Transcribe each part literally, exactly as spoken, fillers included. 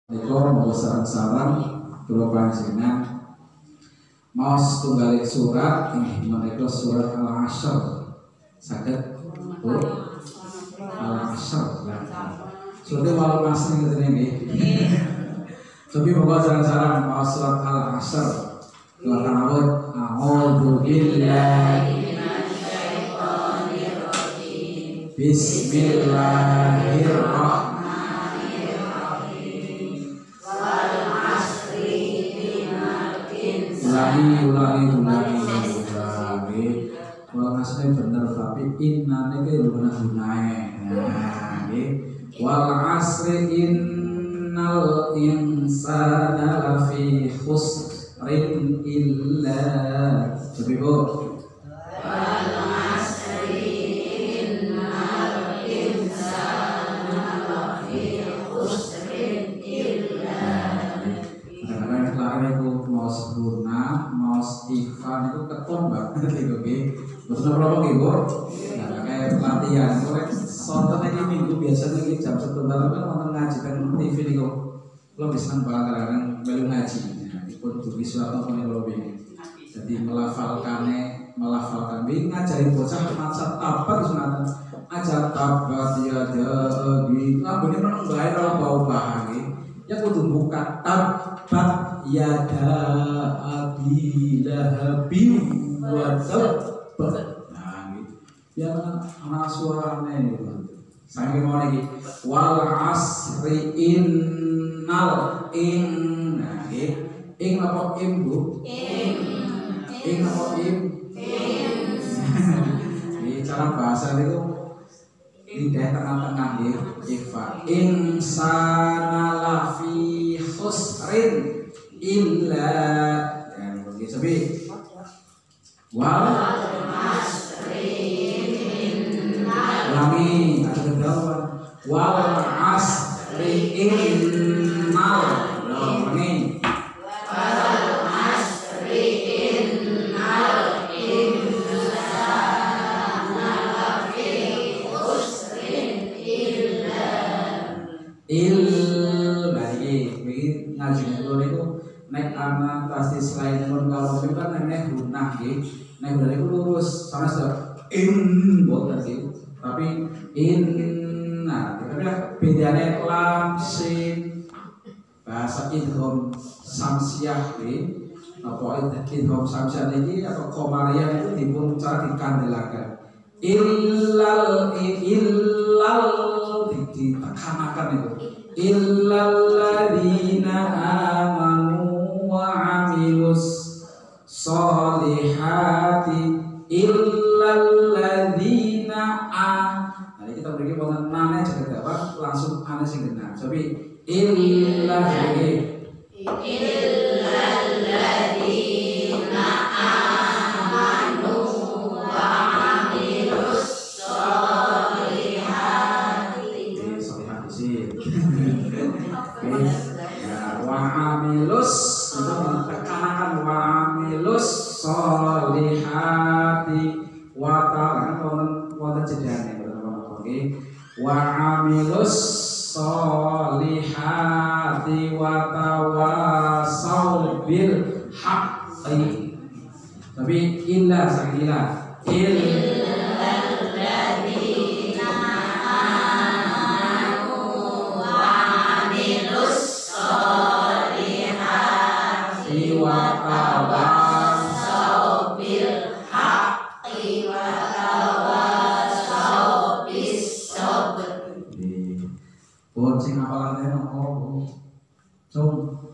Assalamualaikum warahmatullahi wabarakatuh. Kula panjenengan maos tunggalik surat inggih menika surat Al-Asr. Saged Bu Al-Asr. Surat Al-Asr ngeten nggih. Tapi bapak sareng-sareng maos surat Al-Asr. Kula kanawut a'udzu billahi minasyaitonir rajim. Bismillahirrahmanirrahim. Ulangi, ulangi, ulangi, ulangi. Kalau ngasih bener tapi innane ke bener gunae. Nah, wal asri innal insana lafi khusrin illa. Coba Bu. Wal asri innal insana lafi khusrin illa. Kadang-kadang kelare ku mau sempurna, mau ikhwan itu keton banget gitu nggih. Betul berapa nggih, Bu? Nah, kayak pelatihan korek sonten iki minggu biasanya iki jam satu malam kan wonten ngaji kan T V niku. Kula bisa kadang-kadang melu ngaji. Nah, dipun dugi suatu kene kula wingi. Jadi melafalkane, melafalkan wingi ngajari bocah maca tabat sunatan. Aja tabat ya abi. Lambene meneng bae ora bau-bau nggih. Ya kudu buka tabat yada abi lahabin wa tabbat. Nah gitu. Ya ana suarane gitu. Saking mau lagi wal asri innal in. Nah gitu. Ing apa im Bu? Im. Ing apa im? Im. Ini cara bahasa itu lidah tengah-tengah ya, ikhfa. Insana lafi khusrin illa. Dan begitu sepi. Wal asri innal. Ulangi, ada berapa? Wal asri innal. Ulangi. Wal asri innal insana lafi khusrin illa. Il baik, begini ngaji dulu itu naik anak pasti selain pun kalau itu kan naik gunah gitu, naik dari itu lurus sama sudah in buat gitu, tapi in, nah tapi bedanya lam sin bahasa idhom samsiah gitu, apa idhom samsiah ini atau komariah itu dipun cara dikandelakan illal illal ditekanakan itu illal ladzina amanu wa amilus solihati illal ladzina a. Nah kita beri wonten nane jaga apa langsung ane sing genah. Tapi illal illal ladzina amanu wa amilus solihati. Solihati sih. Ya, wa amilus itu tekanakan wa amilus solihati wa ta'ala wonten wonten jedane teman-teman nggih. Wa amilus solihati wa tawasau bil haqqi. Tapi illa sakila illal ladzina amanu wa amilus solihati wa tawasau bil haqqi wa tawasau bis sabr. Pun sing apalane nopo Bu? Cung.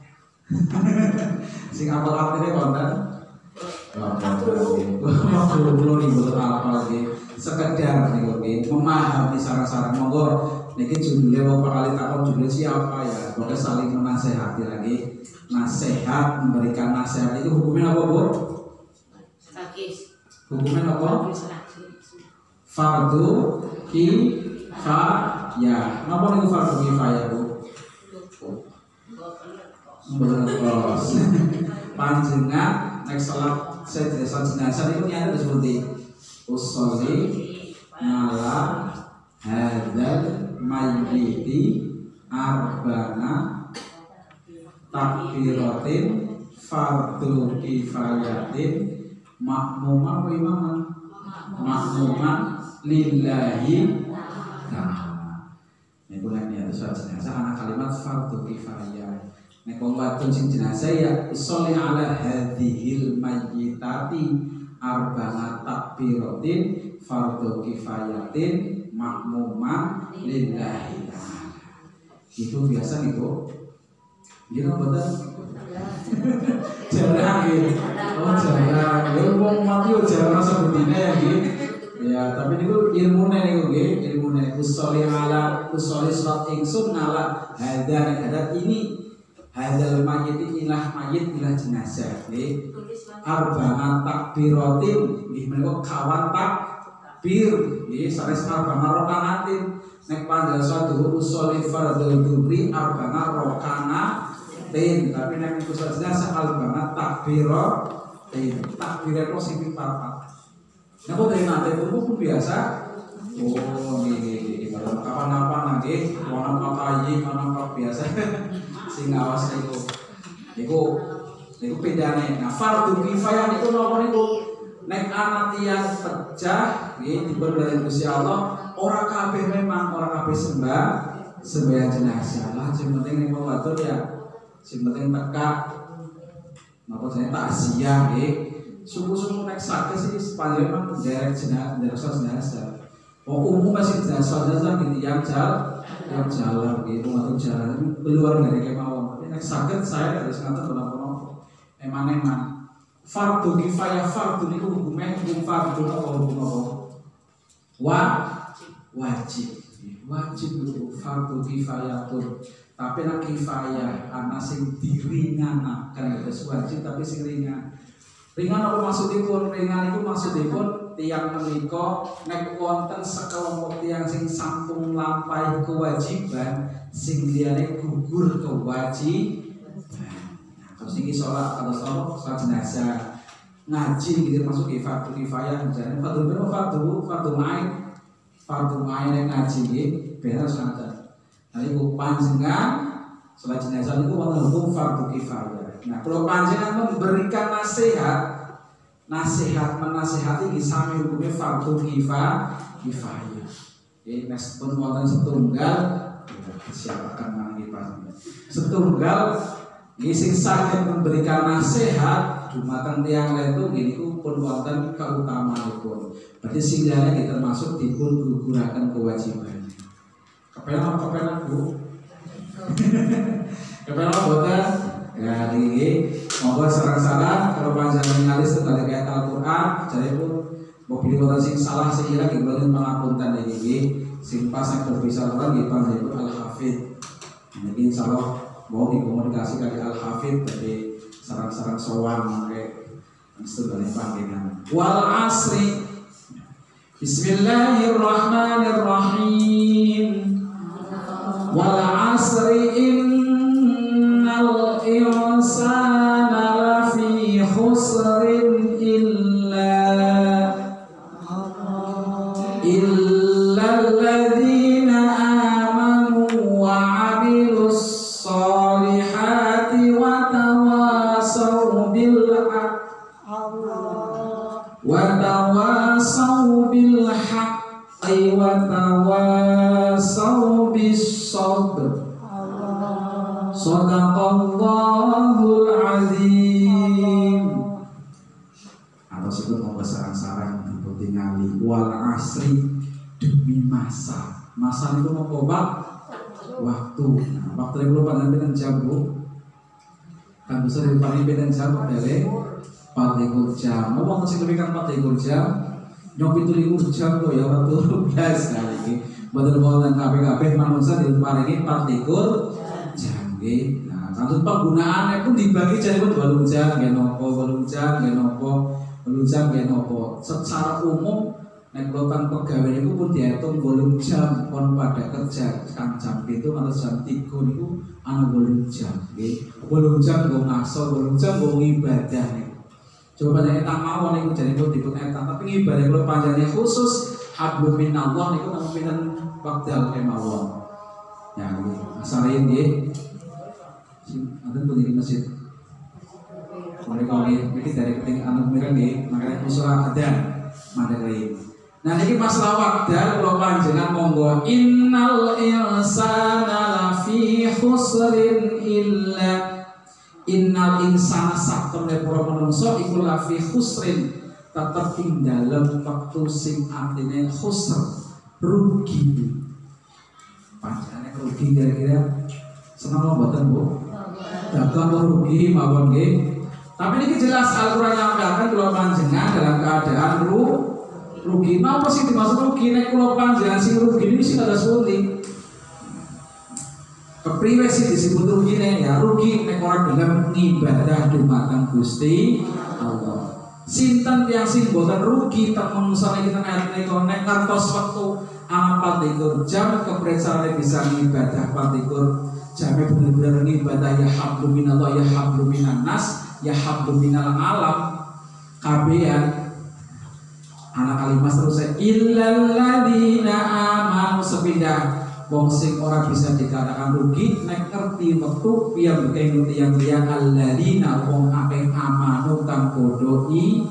Sing apalane wonten? Puluh-puluh ribu apa lagi sekedar nih memahami sarang-sarang monggo niki judulnya beberapa kali takon judulnya siapa ya pokoknya saling menasehati lagi nasihat memberikan nasihat itu hukumnya apa Bu? Hukumnya apa? Fardu kifayah. Napa niku fardu kifayah Bu? Bener panjenengan nek salat sedasa jenazah itu nyata seperti usolli ala hadzal mayyiti arbana takbiratin fardu kifayatin makmuman wa imaman makmuman lillahi ta'ala. Ini bulan ya soal jenazah anak kalimat fardu kifayah. Nek wong wadon sing jenazah ya sholli ala hadhil mayyitati arba'a takbiratin fardu kifayatin makmuman lillahi ta'ala. Itu biasa itu. Gila betul. Jarang ya. Oh jarang. Ya wong mati yo jarang sebetine ya gitu. Ya, tapi niku ilmune niku nggih, ilmune usolli ala usolli salat ingsun ala hadza hadza ini hadzal mayyit ilah mayyit ilah jenazah nggih. Arba'a takbiratin nggih menika kawan takbir nggih sanes arba'a rakaatin nek panjasa dulu usolli fardhu dzuri arba'a rakaatin tapi nek niku jenazah arba'a takbiratin takbir kok sing papat. Nah, kok dari nanti itu pun biasa. Oh, ini kalau kapan-kapan nanti, mana apa aja, mana apa biasa. Sing awas itu, itu, itu bedanya. Nah, fardu kifayah itu nopo itu. Nek anak tiang pecah, ini diberi dari Gusti Allah. Orang kabeh memang orang kabeh sembah, sembah jenazah lah. Yang penting nih mau batur ya, yang penting tekak. Napa saya takziah, gitu. Suku-suku nek sakit sih sepanjang memang derek jenazah, derek jenazah. Oh umum masih jenazah jenazah gitu yang jalan, yang jalan gitu atau jalan keluar dari kemauan. Tapi nek sakit saya harus ngatur berapa-berapa. Eman-eman. Fardu kifayah fardu itu hukumnya hukum fardu atau hukum apa? Wah wajib, wajib itu fardu kifayah tuh. Tapi nak kifayah anak sing diringanakan itu wajib tapi sing ringan. Ringan apa maksudipun? Ringan itu maksudipun tiang menika nek wonten sekelompok tiang sing sampun lampahi kewajiban sing liyane gugur kewajiban. Nah, terus iki salat atau salat salat jenazah ngaji gitu masuk ke fardu kifayah misalnya fardu berapa fardu fardu main fardu main yang ngaji iki beres ngoten. Nah iku panjenengan salat jenazah itu wonten hukum fardu kifayah. Nah, kalau panjenengan memberikan nasihat, nasihat menasihati di sami hukumnya fardu kifayah. Ini meskipun wonten setunggal, siapakan mangi panjenengan. Setunggal, ini sing saged memberikan nasihat dumateng tiyang letu niku pun wonten keutamaanipun. Berarti sing liyane termasuk dipun guguraken kewajiban. Kepenak kepenak Bu. Kepenak boten. Ya ini monggo sareng-sareng kalau panjenengan ngalis tentang ayat Al-Qur'an jadi pun mau pilih kota sing salah sekira gimana pengapunten iki sing pas yang berbisa orang nggih panjenengan Al-Hafidz. Mungkin insyaallah mau dikomunikasi kali Al-Hafidz jadi sareng-sareng sowan mangke sedaya panjenengan. Wal asri. Bismillahirrahmanirrahim. Wal asri innal insana lafi khusrin illa illa alladhina amanu wa 'amilus solihati wa tawasaw bil wa tawasaw bil haqqi wa tawasaw bis sabr. Shadaqallahul azim. Atau sebut mau sarang-sarang diputingali wal asri demi masa. Masa itu mau kobak waktu. Nah, waktu itu pada beden jam bu. Kan bisa dipakai beden jam dari empat likur jam. Mau waktu signifikan empat likur jam. Nyok itu likur jam tuh ya waktu biasa lagi. Betul-betul K P K P manusia diparingi empat likur jam. Nah, untuk penggunaannya pun dibagi jadi pun balung jam, genopo, balung jam, genopo, balung jam, genopo. Secara umum, nek lokan pegawai itu pun dihitung balung jam pun pada kerja kan jam itu atau jam tiga itu anak balung jam. Balung jam gue ngaso, balung jam gue ibadah nih. Coba nih tak mau nih jadi pun tipe etan, tapi ibadah kalau panjangnya khusus hablum minallah nih nama pinten waktu kemawon. Ya, ini asalin deh. Sing ada berdiri masjid. Mereka ini dari keting anu mereka nih, makanya musola ada madai. Nah ini masalah wakdal kalau panjenengan monggo innal insana lafi khusrin illa innal insana saktemne para manungsa iku lafi khusrin tetep ing dalem wektu sing artine khusr rugi. Panjenengan rugi kira-kira seneng mboten Bu? Dagang rugi mawon nggih. Tapi ini jelas Al-Quran yang mengatakan kalau panjenengan dalam keadaan ru, rugi. Apa sih dimaksud rugi? Nek kalau panjenengan sing rugi ini sih ada sulit. Kepriwe sih disebut rugi nih ya? Rugi nek orang dalam ibadah dumateng Gusti Allah. Sinten yang sing boten rugi tak menusane kita ayat nek nek ngantos wektu amal patikur jam kepresane bisa ibadah patikur jamnya bener-bener ibadah ya hablu minallah ya hablu minan nas ya hablu minal alam kabehan anak kalimat terus illal ladina amanu sepindah wong sing ora bisa dikatakan rugi nek ngerti waktu piye bekeng ngerti yang liya alladzina wong akeh amanu kang padha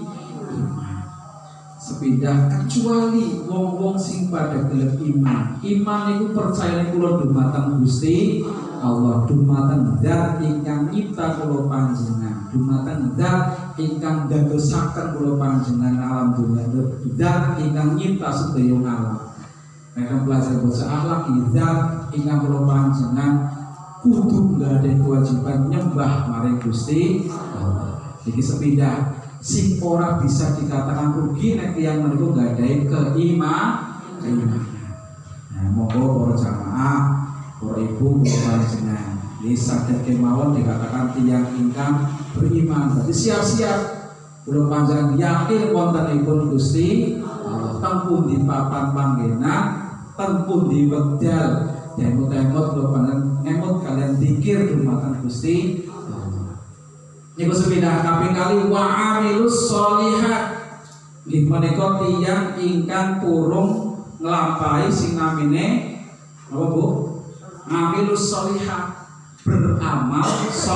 iman sepindah kecuali wong-wong sing pada gelem iman iman niku percaya kula dumateng Gusti Allah dumateng zat ingkang nyipta kula panjenengan dumateng zat ingkang dadosaken kula panjenengan alam dunya zat ingkang nyipta sedaya alam. Mereka belajar bahasa akhlak zat ingkang kula panjenengan kudu nggak ada kewajiban nyembah maring Gusti Allah. Jadi sepindah sing ora bisa dikatakan rugi nek tiyang menika nggak ada keiman keimanan. Nah, monggo para jamaah para ibu para panjenengan ini saged kemawon dikatakan tiyang ingkang beriman. Berarti siap-siap kula panjenengan yakin wontenipun Gusti Allah teng pundi papan panggenan teng pundi wekdal demot-demot kula panjenengan ngemot kalian zikir dumateng Gusti Allah. Niku sepindah kaping kali wa amilus sholihat nggih menika tiyang ingkang purung nglampahi sing namine apa Bu? Ngamilus sholihat beramal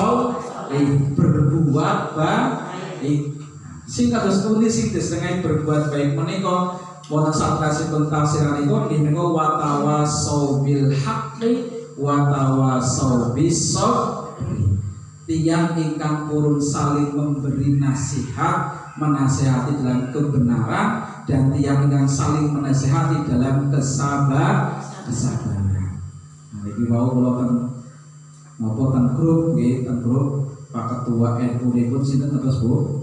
sholih berbuat baik sing kados pundi sing disengai berbuat baik menika wonten satrasipun tafsiranipun inggih menika wa tawasau bil haqqi wa tawasau bis sabr tiyang ingkang purun saling memberi nasihat menasihati dalam kebenaran dan tiyang ingkang saling menasihati dalam kesabar kesabaran. Nah, iki wau kula ten napa ten grup nggih ten grup Pak Ketua N U pun sinten terus Bu?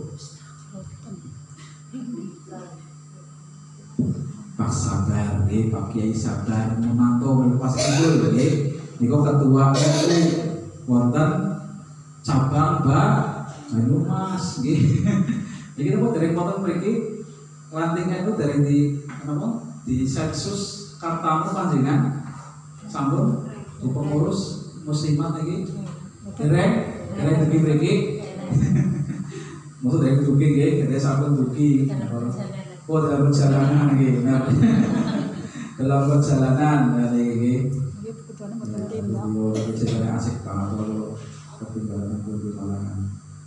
Pak Sabar nggih, Pak Kiai Sabar memantau pas kumpul nggih. Niku Ketua N U wonten cabang Banyumas nggih. Iki napa dereng wonten mriki lanting N U dari di napa di sensus Kartamu panjenengan sampun Bu pengurus muslimat iki dereng dereng dugi mriki maksud dereng dugi nggih dereng sampun dugi oh dalam perjalanan nggih dalam perjalanan dari nggih nggih ceritanya asik banget kalau ketinggalan di kalangan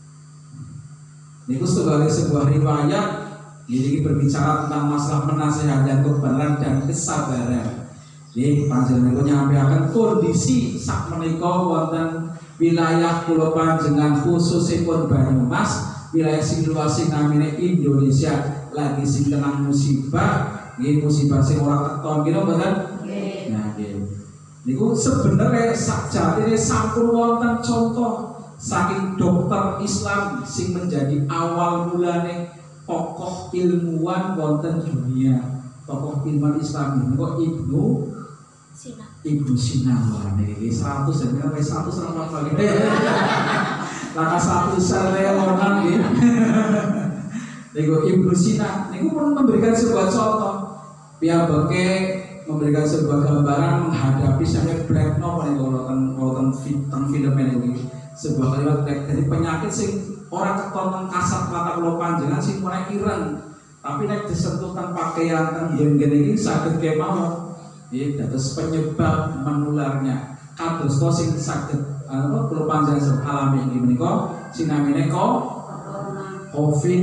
niku sebagai sebuah riwayat jadi berbicara tentang masalah penasihat dan kebenaran dan kesabaran. Jadi panjenengan nyampaikan kondisi sak menika wonten wilayah kula panjenengan khususipun Banyumas, wilayah sing luas sing namine Indonesia lagi sing kena musibah, nggih musibah sing ora keton kira mboten? Nggih. Nah, nggih. Niku sebenarnya sakjatine sampun wonten contoh saking dokter Islam sing menjadi awal mulane tokoh ilmuwan wonten dunia. Tokoh ilmuwan Islam niku Ibnu Sina. Ibnu Sina niki seratus dan sampai seratus sama kali. Laka satu saya orang nggih. Niku Ibnu Sina niku pun memberikan sebuah contoh. Piyambake memberikan sebuah gambaran menghadapi sampai black no pada wonten wonten film ini sebuah kalimat black dari penyakit sing orang ketonton kasat mata kula panjenengan sing mulai ireng tapi nek disentuh teng pakaian teng gen-gen iki saged kemawon nggih dados penyebab menularnya kados sing saged apa kula panjenengan alami inggih menika sinamine kok Covid.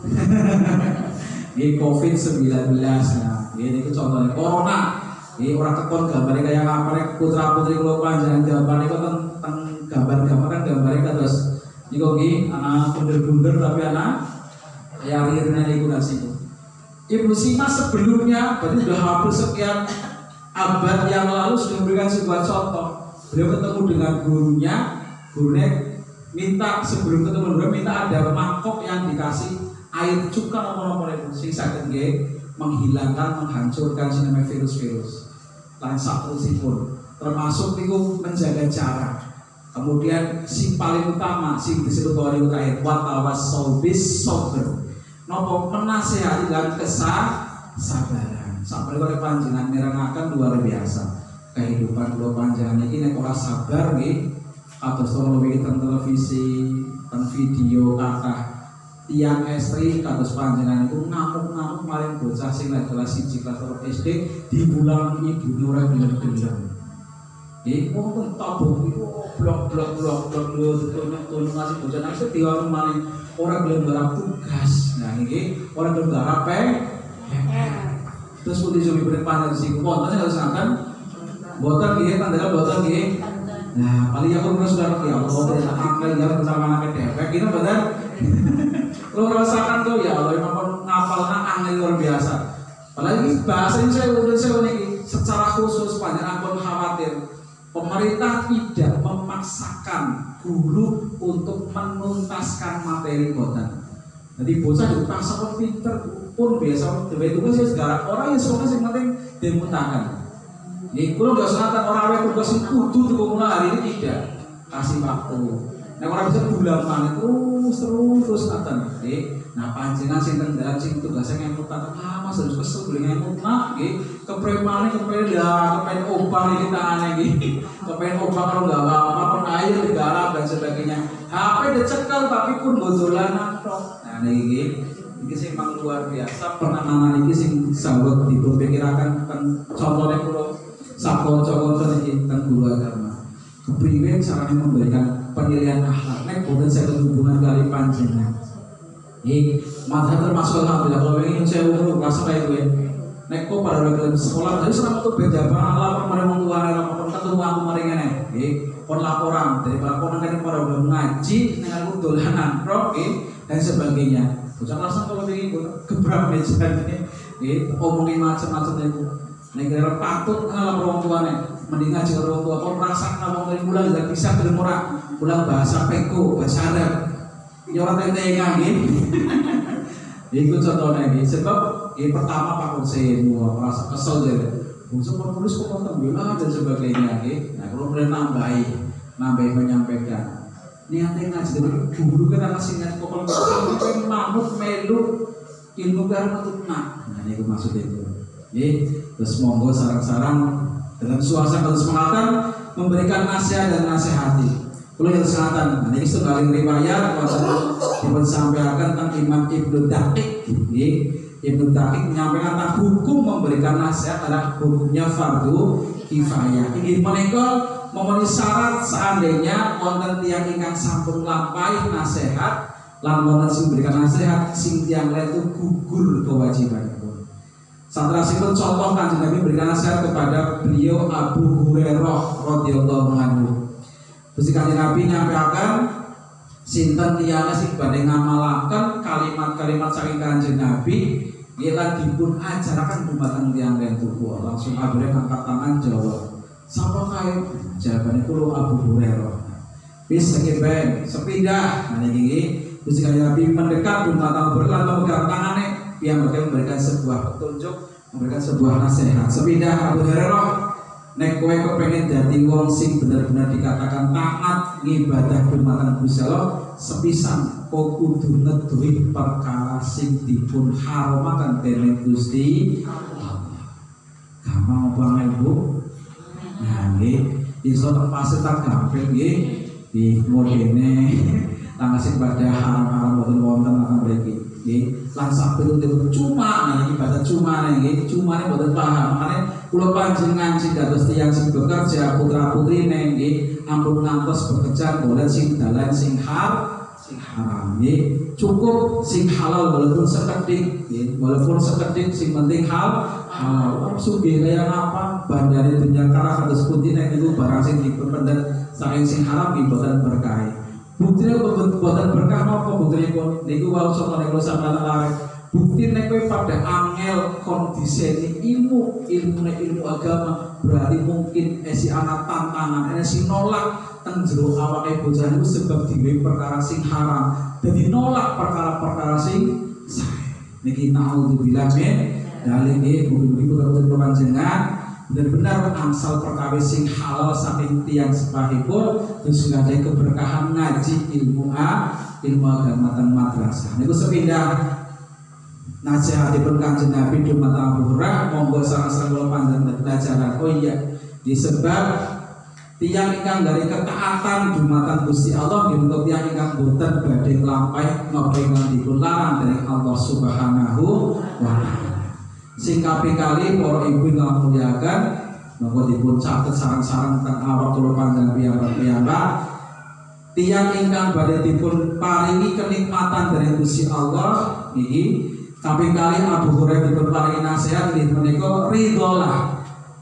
Nggih Covid sembilan belas. Nah, nggih niku contohnya corona. Nggih ora tekon gambare kaya ngapare putra-putri kula panjenengan gambar niku teng gambar-gambar kan gambare kados niku nggih anak bunder-bunder tapi anak ya akhirnya niku nasiku. Ibnu Sina sebelumnya berarti sudah hampir sekian abad yang lalu sudah memberikan sebuah contoh. Beliau ketemu dengan gurunya, gurunya minta sebelum ketemu gurunya minta ada mangkok yang dikasih air cuka nomor-nomor itu sing saged nggih menghilangkan, menghancurkan sinema virus-virus. Lan saterusipun termasuk niku menjaga jarak. Kemudian si paling utama sing disebut wali terakhir wa tawassau bis sabr. Nopo menasehati dan kesabaran. Sampai oleh panjenengan mirengaken luar biasa. Kehidupan kula panjenengan iki nek ora sabar nggih kados to luwih teng televisi, teng video kathah tiang estri kados panjenengan itu ngamuk-ngamuk maring bocah sing lek kelas siji kelas loro S D dibulang ibune ora gelem-gelem. Nggih wong teng tabung iku blok-blok blok-blok lho ngasih bocah nang diwang maling ora gelem garap tugas. Nah ini orang gelem garap P R. Terus pun dijumi bener panjang sing wonten harus akan boten nggih tandha boten nggih. Nah, paling aku pernah sudah ngerti Allah dan akal ya bersama anak dewek gitu bener. Lu rasakan tuh ya Allah memang ngapalna angel luar biasa. Apalagi bahasa ini saya udah saya ini secara khusus panjang aku khawatir pemerintah tidak memaksakan guru untuk menuntaskan materi boten. Jadi bocah dipaksa pinter pun biasa dewe itu sih segala orang yang suka sing penting dimutakan. Nih kalau nggak sunatan orang awet tugas sing kudu tuh hari ini tidak kasih waktu. Nah orang bisa bulan terus terus terus natan. Nah panjenengan sing teng dalam sing tugasnya ngemut natan ah mas harus kesel beli ngemut nak, gih kepremane kepeda kepen opah ini tangannya gih kepen opah kalau nggak apa-apa pun air digarap dan sebagainya. H P dicekal tapi pun bodolanan toh. Nah ini ini sing mang luar biasa penanganan ini sing sahabat dipikirakan kan contohnya kalau sakonco-konco iki teng guru agama. Kepriwe caranya memberikan penilaian akhlak nek boten saya hubungan kali panjenengan. Iki madhab termasuk alhamdulillah kalau ingin saya umur kelas kaya gue. Nek kok pada dalam sekolah tadi selama itu beda banget lapor pada wong tuane lapor ketemu aku mari ngene. Nggih, pon laporan dari laporan kan pada udah ngaji dengan aku dolanan rock dan sebagainya. Bocah kelas kalau begini gebrak meja nggih, omongin macam-macam itu. Nek kira patut ngalah orang tuane, mending ngaji orang tua kok merasa ngomong dari bulan tidak bisa gelem ora, bulan bahasa peko, bahasa Arab. Ya ora tentengan nggih. Iku contohnya nggih, sebab ini pertama Pak Hussein merasa kesel deh. Bungsu penulis kok bela dan sebagainya nggih. Nah, kalau boleh nambahi, nambahi menyampaikan. Niatnya ngaji dari guru kan ana sing ngat kok sampai mamut melu ilmu karo metunak. Nah, niku maksudnya itu. Nggih, terus monggo sarang-sarang dalam suasana kesempatan memberikan nasihat dan nasihati. Kalau yang kesehatan, nah ini sekali riwayat waktu yang disampaikan tentang Imam Ibnu Daqiq. Ibnu Daqiq menyampaikan tentang hukum memberikan nasihat adalah hukumnya fardu kifayah. Ini menika memenuhi syarat seandainya wonten tiyang ingkang sampun lampahi nasihat lan wonten sing memberikan nasihat sing tiyang lain itu gugur kewajibannya. Satrasipun contoh Kanjeng Nabi berikan nasihat kepada beliau Abu Hurairah radhiyallahu anhu. Terus Kanjeng Nabi nyampaikan sinten tiyang sing badhe ngamalaken kalimat-kalimat saking Kanjeng Nabi ila dipun ajaraken dumateng tiyang tubuh. Langsung Abu Hurairah angkat tangan jawab. Sapa kae? Jawabane kula Abu Hurairah. Wis sekiben sepindah. Nah niki terus Kanjeng Nabi mendekat dumateng berlan memegang tangane yang memberikan sebuah petunjuk, memberikan sebuah nasihat. Sepindah Abu Hurairah, nek kowe kepengen dadi wong sing bener-bener dikatakan taat ngibadah dumateng Gusti Allah, sepisan kowe kudu ngeduhi perkara sing dipun haromaken dening Gusti Allah. Gampang apa Ibu? Nah, nggih, iso terpaksa tak gampang nggih. Di modene tangga sing pada haram-haram wonten-wonten akan mriki. nggih. Lan sampun niku cuma nah iki ibadah cuma nggih, cuma boten paham. Makane kula panjenengan sing dados tiyang sing bekerja putra-putri nggih, ampun ngantos bekerja golek sing dalan sing hal sing haram nggih. Cukup sing halal walaupun sekedik nggih, walaupun sekedik sing penting hal halal. Sugih kaya apa bandane dunya kalah kados pundi nek niku barang sing dipendet saking sing haram nggih boten berkah. Buktine boten berkah napa buktinipun niku wau saka nek kula sampeyan larang. Bukti nek kowe pada angel kondisine ilmu ilmune ilmu agama berarti mungkin esi ana tantangan esi nolak teng jero awake bocah niku sebab diwe perkara sing haram. Dadi nolak perkara-perkara sing sae. Niki naudzubillah min dalem nggih mugi-mugi putra-putri panjenengan benar-benar angsal perkawis sing halal saking tiyang sepahipun terus ngadai keberkahan ngaji ilmu a ilmu agama teng madrasah. Niku sepindah nasihatipun Kanjeng Nabi dumateng Abu Hurairah monggo sareng-sareng kula panjenengan belajar. Oh iya, disebab tiyang ingkang dari ketaatan dumateng Gusti Allah nggih menika tiyang ingkang boten badhe nglampahi napa ingkang dipun larang dening Allah Subhanahu wa taala. Sing kaping kali para ibu ingkang muliakan monggo dipun catet sareng-sareng teng awak kula panjenengan piyambak tiyang ingkang badhe dipun paringi kenikmatan dari Gusti Allah niki kaping kali Abu Hurairah dipun paringi nasihat nggih menika ridholah.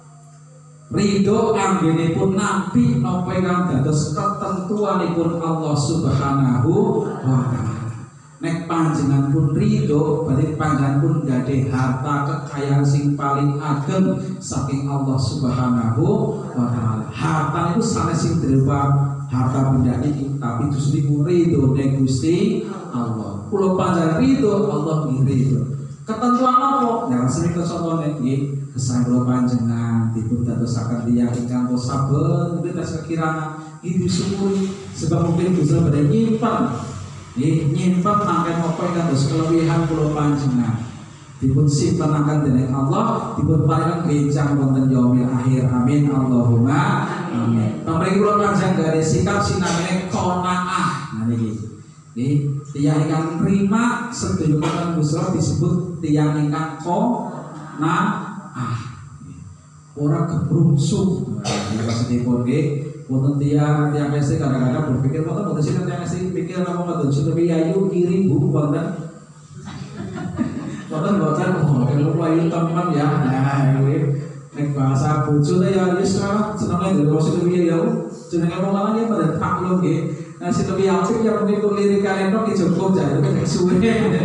Ridho anggenipun nampi napa ingkang dados ketentuanipun Allah Subhanahu wa taala. Nek panjenengan pun ridho, berarti panjenengan pun gadhe harta kekayaan sing paling ageng saking Allah Subhanahu wa taala. Harta itu sanes sing berupa harta benda iki, tapi justru ridho nek Gusti Allah. Kula panjenengan ridho, Allah ridho. Ketentuan apa? Ya sering kesonone nggih, kesan kula panjenengan dipun dadosaken tiyang ingkang saben kita sekiranya iki disyukuri sebab mungkin bisa badhe nyimpen nggih nyimpen mangken apa ingkang dados kelebihan kula panjenengan dipun simpenaken dening Allah dipun paringan benjang wonten yaumil akhir. Amin Allahumma amin. Pamrih kula panjenengan garis sikap sinamine qanaah. Nah niki nggih tiyang ingkang nrima sedaya kaliyan Gusti disebut tiyang ingkang qanaah. Ora kebrungsung. Nah maksudipun nggih wonten tiyang tiyang mesti kadang-kadang berpikir wonten boten sing tiyang mesti pikir napa ngoten lebih ayu kiri bu wonten wonten boten oh kalau ayu teman ya. Nah iki nek bahasa bojo ya wis senenge dhewe sing piye ya jenenge wong lanang ya pada takluk nggih. Nah sing lebih apik ya meniku lirikane tok cukup jare nek suwe.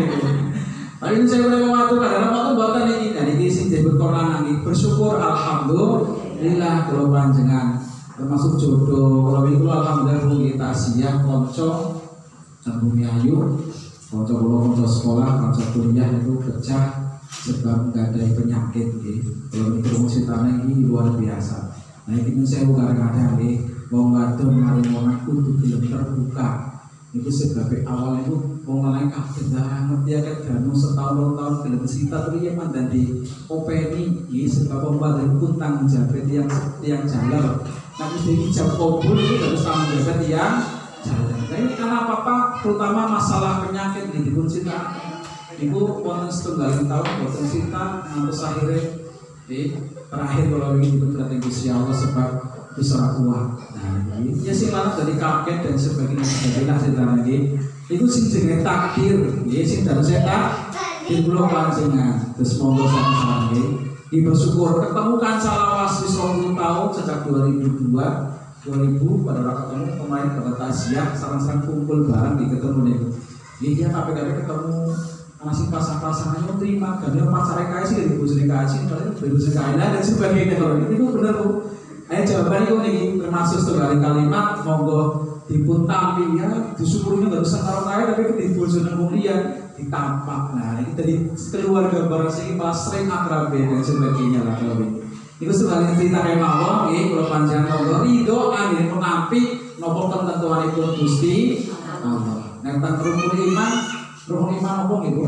Tapi ini saya boleh mengatur kadang-kadang boten iki kan iki sing disebut Quran iki bersyukur alhamdulillah kula panjenengan termasuk jodoh. Kalau itu alhamdulillah kita tasiyah konco dan bumi ayu konco kula konco sekolah konco kuliah itu pecah sebab nggak ada penyakit gitu. Kalau itu musitane ini luar biasa. Nah itu saya bukan kadang nih wong wadon mari orang kudu film terbuka itu sebab awal itu wong lanang kabeh ngerti ya kan setahun tahun film cerita tuh ya mandan di openi iki sebab pembadan pun tanggung jawab yang yang jalan. Nah, jadi jam kabul itu harus tanggung jawab yang jalan. Nah, ini karena apa-apa, terutama masalah penyakit di dipun cinta. Ibu wonten setunggal tahun boten cinta ngantos akhirnya eh terakhir kalau ini dipun berarti Gusti Allah sebab besar kuat. Nah, ini ya sing lanang dari kaget dan sebagainya sebagainya cerita lagi. Itu sing jenenge takdir, ya sing dados setan di pulau panjenengan. Terus monggo sama-sama nggih. Bersyukur ketemu kan salawas di sepuluh tahun sejak dua ribu dua dua ribu pada waktu ketemu kemarin pada Tasya sarang-sarang kumpul bareng di ketemu nih. Ini dia K P K ketemu masih pasang-pasangannya terima dan pacar kaya sih dari bujur kaya sih paling dari bujur kaya dan sebagainya. Kalau ini itu benar bu. Ayo jawabannya kok nih termasuk sekali kalimat monggo dipun tampi ya disyukurinya nggak bisa karo kaya tapi di bujur mulia ditampak. Nah ini tadi keluarga barang sing pas sering akrab dan sebagainya lah kalau ini. Itu sebagai cerita kayak mawon, ini kalau panjang mawon ridho angin menampi nopo ketentuanipun Gusti Allah. Nek tentang rukun iman, rukun iman apa gitu?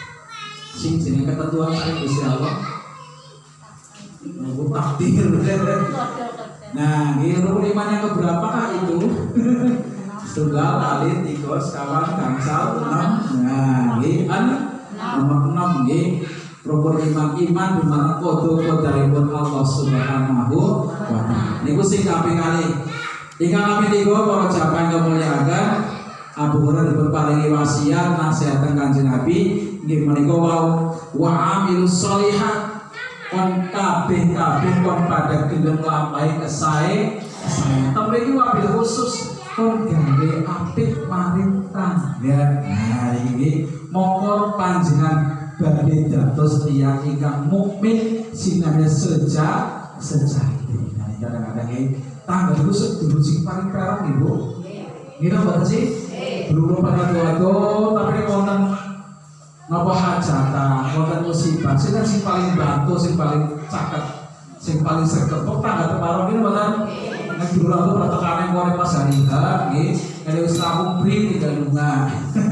Sing jenenge ketentuan saking Gusti Allah. Nopo takdir. Nah, ini rukun iman yang keberapa kah itu? setunggal kali tiga sekawan gangsal enam. Nah, nggih an nomor enam nggih rukun iman iman di mana kodo-kodaipun Allah Subhanahu wa taala. Niku sing kaping kalih. Ingkang kaping tiga para jamaah ingkang mulyakaken, Abu Hurairah dipunparingi wasiat nasihat Kanjeng Nabi nggih menika wau wa amilus sholihat kon kabeh-kabeh kon pada gelem nglampahi kesae kesae. Temriki wabil khusus kon gawe apik maring tangga. Nah iki monggo panjenengan badhe dados tiyang ingkang mukmin sinane sejak sejati. Nah kadang-kadang iki tangga itu sedulur sing paling perang Ibu. Nggih napa sih? Belum pada doa-doa tapi wonten napa hajatan, wonten musibah, sing sing paling bantu, sing paling caket, sing paling sregep kok tangga teparong ini mboten. Nek dulu aku protokane ngore pas hari H, nggih, nek wis rampung bri tinggal lunga.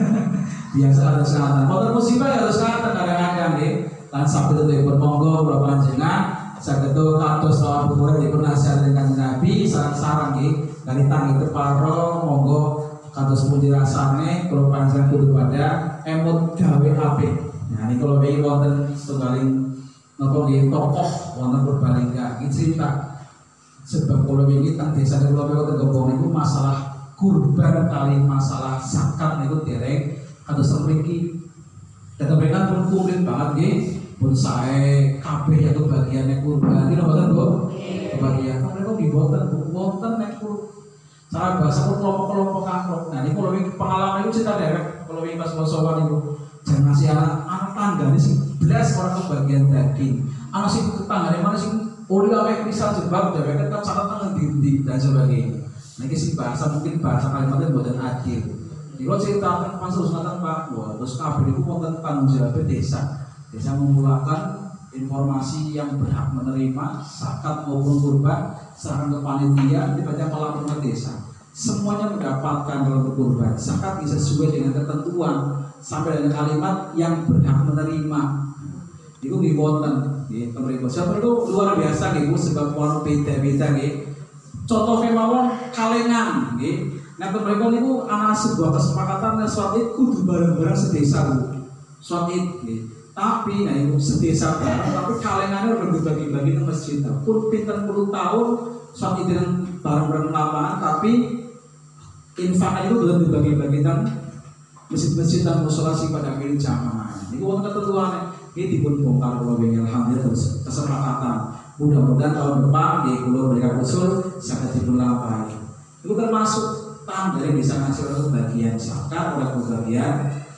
Biasa ada kesehatan. Wonten musibah ya harus kesehatan kadang-kadang nggih. Lan sabda dipun monggo kula panjenengan saged kados Abu Hurairah dipun nasihat Kanjeng Nabi sareng-sareng nggih, kali tangi teparo monggo kados pundi rasane kula panjenengan kudu pada emut gawe apik. Nah niku kula wingi wonten setunggaling napa nggih tokoh wonten Purbalingga iki cerita sebab kula wingi teng desa kula wonten Gembong niku masalah kurban kali masalah zakat niku dereng kados mriki. Dan mereka pun kumplit banget nggih, pun sae kabeh ya bagiannya kurban. Iki mboten Bu? Kebagian. Mereka nggih mboten Bu, wonten nek cara bahasa pun kelompok-kelompok akrab. Nah ini kalau pengalaman itu cerita derek, kalau ini pas sowan itu jangan ngasih anak anak tangga ini sih belas orang kebagian daging, anak sih tetangga ini mana sih uli awek bisa jebak, derek kan sangat tangan dinding dan sebagainya. Nah ini sih bahasa mungkin bahasa kalimatnya buatan adil. Di kalau cerita tentang pansus tentang Pak, wah terus kabel itu mau tentang jawab desa, desa memulakan informasi yang berhak menerima zakat maupun kurban sekarang ke panitia dibaca pelapor desa semuanya mendapatkan dalam kurban zakat bisa sesuai dengan ketentuan sampai dengan kalimat yang berhak menerima itu diwonten di pemerintah siapa itu luar biasa gitu sebab warna beda-beda gitu contoh kemauan kalengan gitu nah pemerintah itu anak sebuah kesepakatan yang suatu itu kudu bareng-bareng sedesa suatu itu tapi nah itu sedesa bareng tapi kalengannya udah dibagi-bagi ke masjid pun pinter puluh tahun suatu itu bareng-bareng lapangan tapi infaknya itu belum dibagi-bagikan masjid-masjid dan musolasi pada akhir jamaah ini uang ketentuan ini dipun bongkar kalau ingin alhamdulillah terus kesepakatan mudah-mudahan tahun depan di pulau mereka usul sangat dimulapai itu termasuk tangga yang bisa ngasih oleh bagian zakat oleh bagian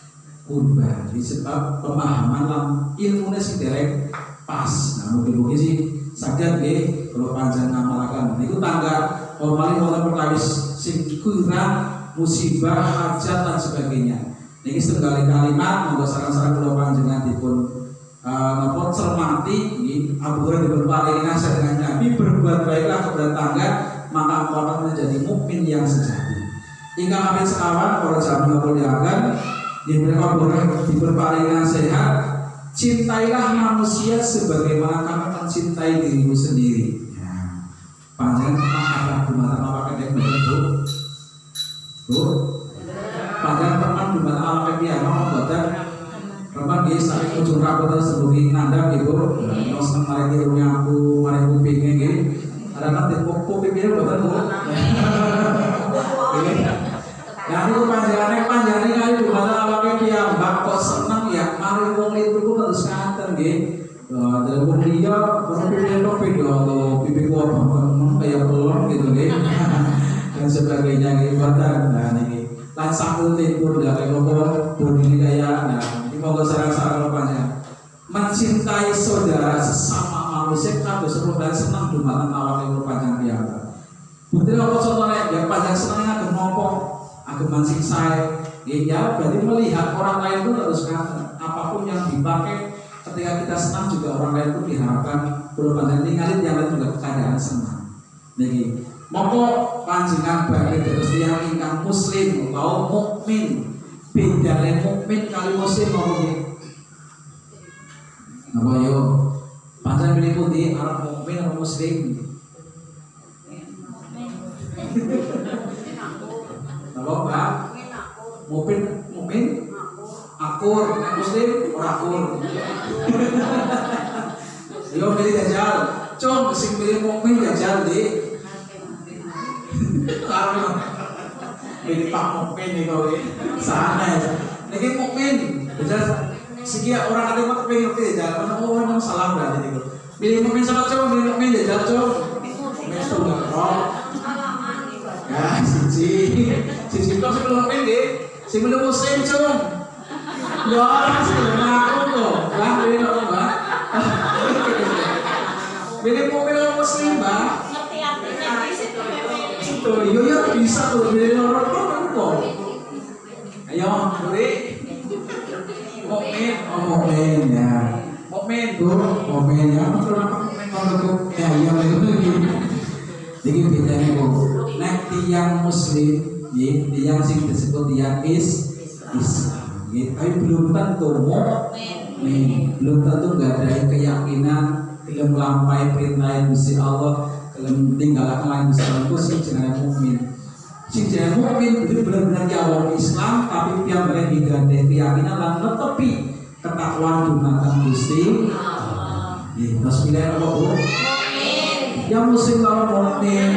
kurban disebab pemahaman dalam ilmunya si derek pas. Nah mungkin-mungkin sih sakit nggih kalau panjang ngamalaken niku tangga paling wonten perkawis sing kurang musibah hajat dan sebagainya. Niki setunggal kalimat monggo sareng-sareng kula panjenengan dipun napa cermati nggih Abu Hurairah dipun paringi nasihat dengan Nabi berbuat baiklah kepada tangga maka engkau akan menjadi mukmin yang sejati. Ingkang kaping sekawan para jamaah muliakan yang mereka boleh diperparingi nasihat cintailah manusia sebagaimana kamu mencintai dirimu sendiri. Ya. Panjang mahabbah dumatan awake dhewe betul. Bu. Panjang teman dumatan awake dhewe ana mboten. Bapak nggih saking ujung rambut sebuti nandang Ibu. Nek seneng mari kirunya aku mari kupinge nggih. Ada kan tepuk kupinge mboten Bu. Nah itu panjangannya panjangannya kali dumatan awake dhewe mbak kok seneng ya mari wong itu terus ngaten nggih. Dalam wong liya ora piye to beda to pipi ku abang kayak pelon gitu nggih. Dan sebagainya nggih mboten. Nah niki lan sakunte pun dari nopo bodi kaya nah iki monggo sareng-sareng panjenengan mencintai saudara sesama manusia kados sepuluh seneng dumatan awake panjenengan piyambak. Bukti apa contohnya ya panjenengan seneng ngagem nopo ageman sing sae ya berarti melihat orang lain itu harus kata apapun yang dipakai ketika kita senang juga orang lain itu diharapkan perlu panjang tinggalin yang lain juga keadaan senang. Niki monggo panjenengan bagi terus yang ingkang muslim atau mukmin bedane mukmin kali muslim monggo napa yo panjenengan pilih pundi arep mukmin atau muslim napa Mukmin, mukmin, akur, nek muslim ora akur. Yo milih jajal, cung sing milih mukmin jajal di. Karo milih pak mukmin nih kowe. Sana ya. Niki mukmin, jajal siki orang ada mah pengen ngerti jajal, ono ono salah berarti niku. Milih mukmin sama cung, milih mukmin jajal cung. Mukmin sudah roh. Ya, siji, siji kok sing mukmin nggih. Sing belum muslim cung. Ya orang sing ngaku kok. Lah milih kok, Mbak. Milih mukmin muslim, Mbak. Ngerti artinya di situ. Itu yo yo bisa tuh milih orang kok. Ayo, Buri. Mukmin, oh mukmin ya. Mukmin, Bu, mukmin ya. Kenapa mukmin ngono ya iya lagi. Jadi bedanya Bu. Nek tiyang muslim, nggih, tiyang sing disebut tiyang is Islam. Nggih, tapi belum tentu mukmin. Belum tentu enggak ada keyakinan gelem nglampahi perintah Gusti Allah, gelem tinggalkan lain Gusti Allah sing jenenge mukmin. Sing jenenge mukmin itu benar-benar ya wong Islam tapi piyambake digandhe keyakinan lan netepi ketakwaan dumateng Gusti Allah. Nggih, terus pilih apa Bu? Mukmin. Ya muslim kalau mukmin.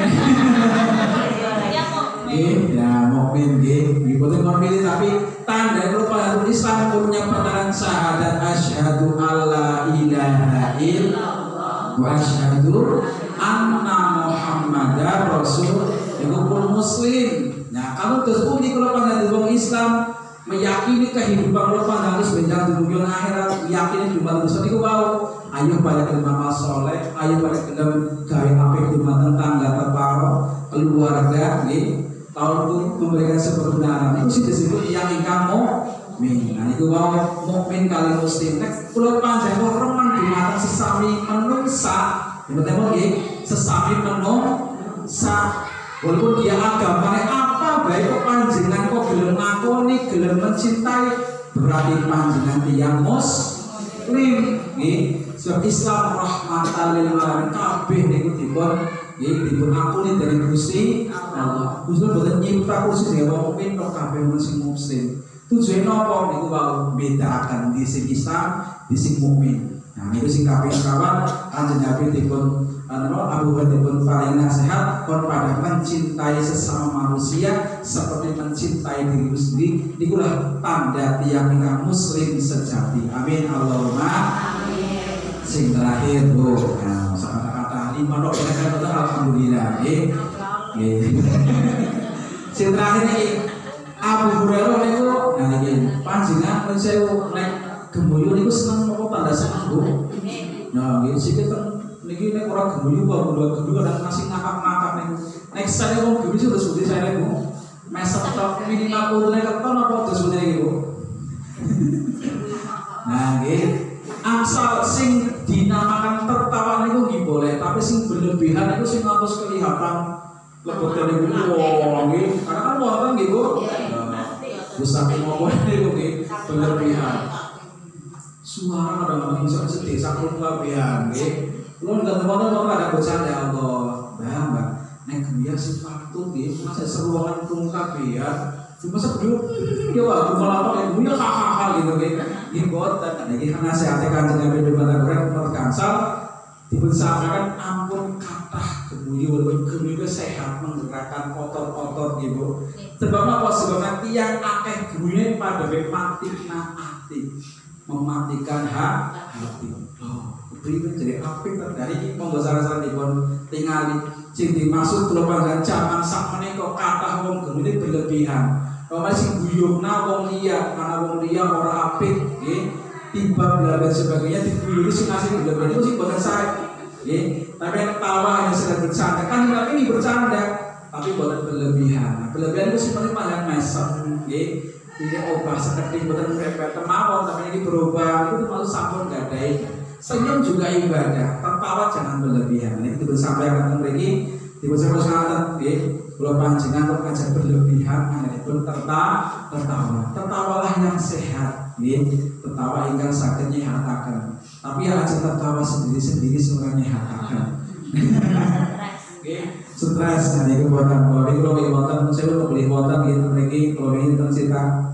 Nggih, ya mukmin nggih. Diboten kon pilih tapi tanda kalau pada Islam punya pernyataan syahadat asyhadu alla ilaha illallah wa asyhadu anna muhammadar rasul itu pun muslim. Nah, kalau tersebut kalau pada orang Islam meyakini kehidupan kalau pada harus menjaga di dunia akhirat, meyakini cuma dosa itu bau. Ayo pada kelima soleh, ayo pada kelima gawe apik dumateng tangga teparo keluarga nggih. Tahun itu memberikan seperbenaran itu sih disebut yang ingkang mukmin. Nah itu bahwa mukmin kali muslim. Nek kula panjang remen dumateng sesami menungsa, betul nggih, sesami menungsa. Walaupun dia agamanya apa baik kok panjenengan kok gelem ngakoni, gelem mencintai, berarti panjenengan tiyang muslim nggih. Sebab Islam rahmatan lil alamin kabeh niku dipun nggih dipun akuni dari Gusti Allah. Gusti boten nyipta khusus ya wong mukmin kok kabeh sing muslim. Tujuane napa niku wau bedakan di sing Islam, di sing mukmin. Nah niku sing kaping kawan kanjeng Nabi dipun Abu Bakar dipun paring nasihat kon pada mencintai sesama manusia seperti mencintai diri sendiri. Nikulah tanda tiyang ingkang muslim sejati. Amin Allahumma amin. Sing terakhir Bu, nah, kata-kata lima dok kita kata alhamdulillah nggih. Nggih. Sing terakhir iki Abu Hurairah niku nah niki panjenengan pun sewu nek gemuyu niku seneng apa tanda seneng Bu. Nah, nggih sik niki nek ora gemuyu kok kula gemuyu kadang masih ngakak-ngakak niku. Nek saya wong gemuyu sudah sudah saya niku. Mesem tok minimal kulune keton apa dosune iki Bu. Nah, nggih. Asal sing dinamakan tertawa niku nggih boleh, tapi sing berlebihan niku sing ngantos kelihatan lebetane niku wong nggih. Karena kan wonten nggih Bu. Wis saking ngopo niku nggih berlebihan. Suara kadang-kadang bisa sedih saking kelebihan nggih. Kulo ndak temen kok ada bercanda Allah. Mbah, Mbah, nek gemuya sing patut nggih, masa seruangan tung kabeh ya. Cuma sebelum yo aku malah kok gemuya hahaha gitu nggih. Nggih boten. Niki nasihate Kanjeng Nabi Muhammad Rasulullah kansal dipun sampaikan ampun kathah gemuyu walaupun gemuyu sehat menggerakkan otot-otot nggih Bu. Sebab apa? Sebab tiyang akeh gemuyu pada mati nang ati. Mematikan hati. Oh, berikan jadi apik dari monggo saran-saran dipun tingali sing dimaksud kula panjenengan jaman sak menika kathah wong gemine berlebihan. Wong sing guyubna wong liya, ana wong liya ora apik nggih. Tiba bila dan sebagainya diguyuri sing asih berlebihan itu sing boten sae. Nggih, tapi nek tawa hanya sedang bercanda kan ini bercanda tapi boten berlebihan. Nah, berlebihan itu sing paling panjang mesem nggih. Ini obah sekedhik boten repet kemawon tapi ini berubah itu malu sampun gadai. Senyum juga ibadah, tertawa jangan berlebihan. Ini kita sampaikan mriki dipun sampaikan nggih, kula panjenengan kok aja berlebihan anakipun tertawa, tertawa. Tertawalah yang sehat nggih, tertawa ingkang saged nyehataken. Tapi ya aja tertawa sendiri-sendiri seorang nyehataken. Nggih, stres nah niku boten kula iki kula wonten sewu beli wonten nggih mriki kula iki cerita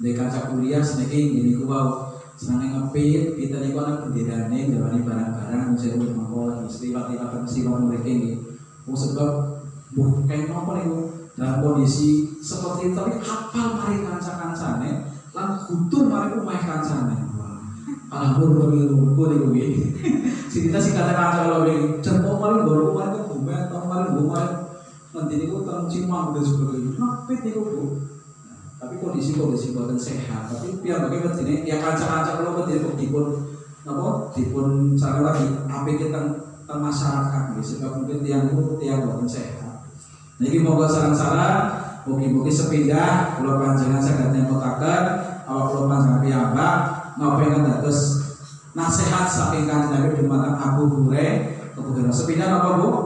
kaca kuliah seneki gini ku wau senenge ngepit kita niku ana benderane ndawani barang-barang saya udah mangko lagi liwat-liwat mesti wong mriki nggih. Wong sebab buh kayak apa niku dalam kondisi seperti itu tapi hafal mari kanca-kancane lan kudu mari umah kancane. Alhamdulillah niku niku nggih. Si kita sing kata-kata kalau begini, contoh mari nggo mari ke bumi atau mari nggo mari nanti niku teng cimang dan sebagainya. Ngepit niku Bu. Tapi kondisi-kondisi boten sehat. Tapi biar bagaimana ini ya kanca-kanca kula kok dipun napa dipun cara lagi apik teng teng masyarakat nggih sebab mungkin tiyang niku tiyang boten sehat. Niki monggo saran-saran mugi-mugi sepindah kula panjenengan saged nemokaken awak kula panjenengan piyambak napa ingkang dados nasihat saking Kanjeng Nabi dumateng Abu Hurairah kebutuhan sepindah napa Bu?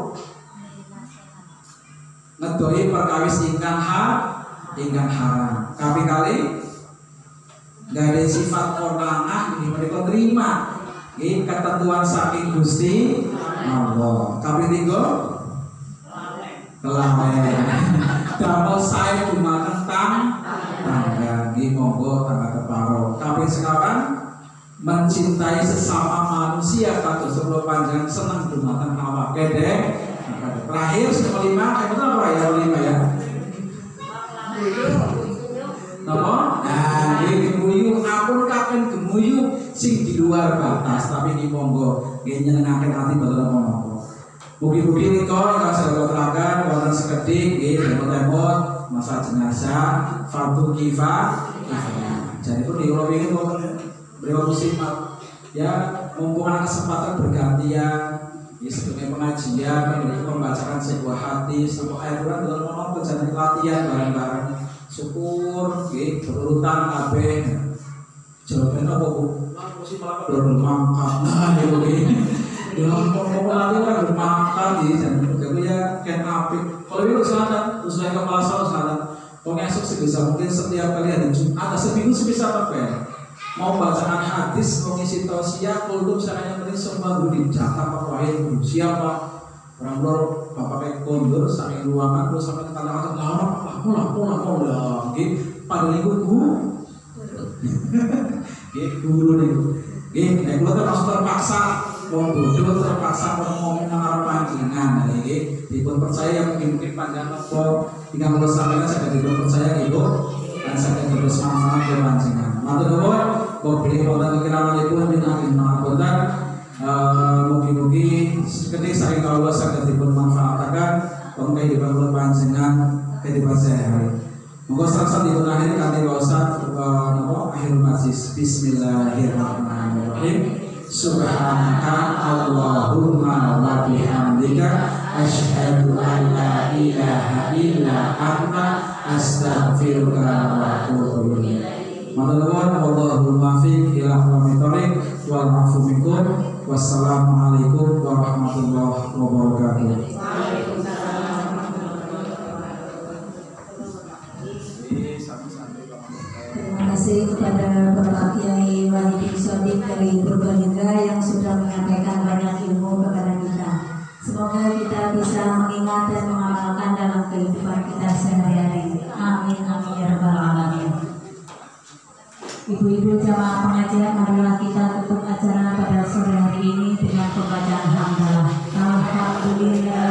Ngedoi perkawis ingkang ha ingkang haram. Kaping kali nggak ada sifat konangah ini mereka terima. Ini ketentuan saking Gusti Allah. Kaping tiga kelawen. Damel saya cuma tentang tangga. Ini monggo tangga keparo. Kaping sekawan mencintai sesama manusia kata sebelum panjang senang dumateng awak gede. Terakhir yang kelima, yang betul apa ya kelima ya? Napa? Nah, ini gemuyu, apun kapan gemuyu sing di luar batas, tapi ini monggo nggih nyenengaken hati boten apa-apa. Mugi-mugi nika ingkang saged terangkan wonten sekedhik nggih temot-temot masa jenazah fardu kifayah. Jadi pun dikula wingi wonten beliau musimat ya mumpung ada kesempatan bergantian ya sebagai pengajian kemudian membacakan sebuah hadis sebuah ayat Quran dalam menonton jangan latihan bareng-bareng syukur nggih berurutan kabeh jawabannya apa Bu? Mesti malah bermangkat nah niku nggih dalam pokok latihan kan bermangkat nggih jadi ya kan apik kalau itu silakan usaha kepala salah silakan pokoknya esok sebisa mungkin setiap kali ada Jumat atau seminggu sebisa apa ya mau bacaan hadis, mau ngisi tausiah, kultum caranya penting semua guru dicatat apa wahai siapa orang luar bapak kayak kondur saking ruangan terus sampai kata-kata lah aku lah aku lah aku lah gitu pada itu guru gitu guru nih gitu nek kula termasuk terpaksa wong bodoh terpaksa ngomong nang panjenengan iki dipun percaya mungkin-mungkin panjenengan apa tinggal kula sampaikan saged dipun percaya ibu dan saged terus manfaat ke panjenengan. Matur nuwun, kobri wonten kirangipun minangka mangkotan mugi-mugi sekedhik saking kawula saged dipun manfaataken wonten kehidupan kula panjenengan kehidupan sehari-hari. Monggo sareng dipun akhiri kanthi waosan napa akhir majlis bismillahirrahmanirrahim. Subhanaka Allahumma wa bihamdika asyhadu an la ilaha illa anta astaghfiruka wa atubu ilaik. Matur wallahul muwaffiq ila aqwamit thoriq wal 'afwu minkum. Wassalamualaikum warahmatullahi wabarakatuh. Terima kasih kepada Bapak Kiai Wahyudin Shodiq dari Purbalingga yang sudah menyampaikan banyak ilmu kepada kita. Semoga kita bisa mengingat dan mengamalkan dalam kehidupan kita sehari-hari. Amin amin ya rabbal alamin. Ibu-ibu jamaah pengajian, marilah kita tutup acara pada sore hari ini dengan pembacaan hamdalah. Alhamdulillah.